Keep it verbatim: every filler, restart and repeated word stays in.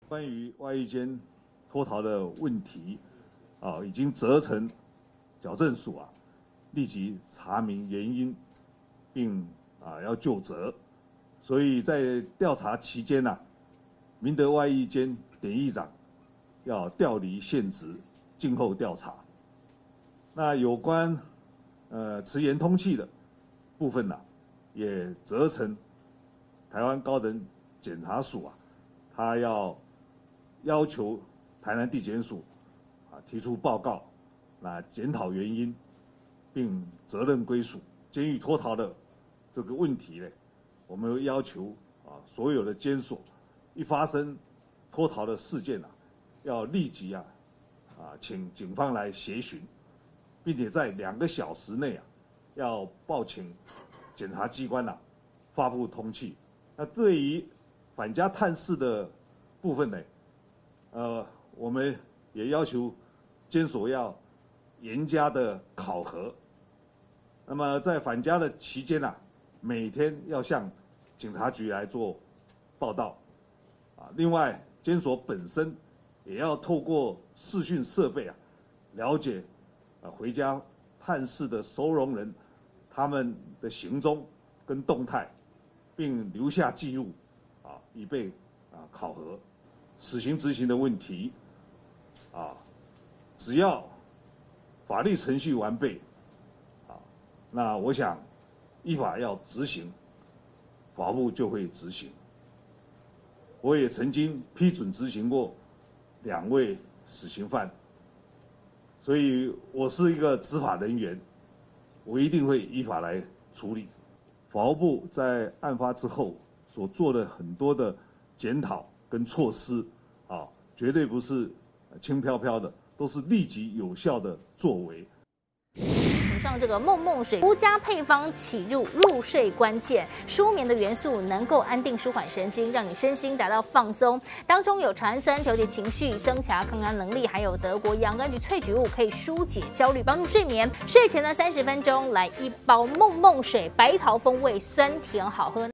关于外役间脱逃的问题，啊，已经责成矫正署啊，立即查明原因，并啊要就责。所以在调查期间呢、啊，明德外役间典役长要调离现职，静候调查。那有关呃迟延通气的部分呢、啊，也责成台湾高等检察署啊，他要要求台南地检署啊提出报告，那检讨原因，并责任归属。监狱脱逃的这个问题呢，我们要求啊所有的监所一发生脱逃的事件啊，要立即啊啊请警方来协寻，并且在两个小时内啊要报请检察机关啊发布通缉。那对于返家探视的部分呢，呃，我们也要求监所要严加的考核。那么在返家的期间啊，每天要向警察局来做报到。啊，另外监所本身也要透过视讯设备啊，了解啊回家探视的收容人他们的行踪跟动态，并留下记录，啊，以备啊考核。死刑执行的问题，啊，只要法律程序完备，啊，那我想依法要执行，法务部就会执行。我也曾经批准执行过两位死刑犯，所以我是一个执法人员，我一定会依法来处理。法务部在案发之后所做的很多的检讨跟措施，啊，绝对不是轻飘飘的，都是立即有效的作为。 手上这个梦梦水独家配方起入入睡关键，舒眠的元素能够安定舒缓神经，让你身心达到放松。当中有茶氨酸调节情绪、增强抗压能力，还有德国洋甘菊萃取物可以疏解焦虑，帮助睡眠。睡前呢三十分钟来一包梦梦水，白桃风味，酸甜好喝。